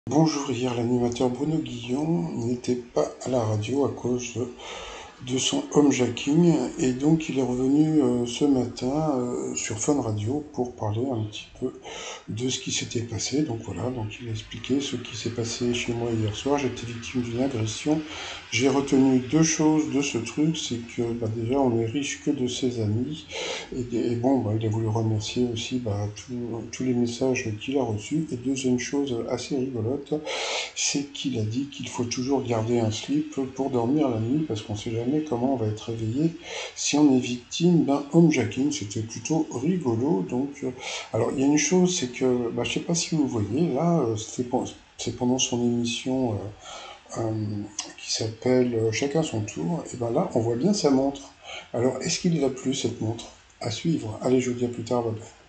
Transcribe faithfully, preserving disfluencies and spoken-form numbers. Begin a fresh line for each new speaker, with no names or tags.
Bonjour, hier l'animateur Bruno Guillon n'était pas à la radio à cause de, de son homejacking et donc il est revenu euh, ce matin euh, sur Fun Radio pour parler un petit peu de ce qui s'était passé. Donc voilà, donc il a expliqué ce qui s'est passé chez moi hier soir. J'étais victime d'une agression. J'ai retenu deux choses de ce truc, c'est que bah, déjà on est riche que de ses amis et, et bon bah, il a voulu remercier aussi bah, tous tous les messages qu'il a reçus. Et deuxième chose assez rigolote, c'est qu'il a dit qu'il faut toujours garder un slip pour dormir la nuit parce qu'on sait jamais comment on va être réveillé si on est victime d'un homejacking. C'était plutôt rigolo. Donc, euh, alors il y a une chose, c'est que, bah, je sais pas si vous voyez, là, euh, c'est pen- c'est pendant son émission euh, euh, qui s'appelle euh, Chacun son tour, et ben là, on voit bien sa montre. Alors, est-ce qu'il l'a plus cette montre? À suivre. Allez, je vous dis à plus tard, bye bye.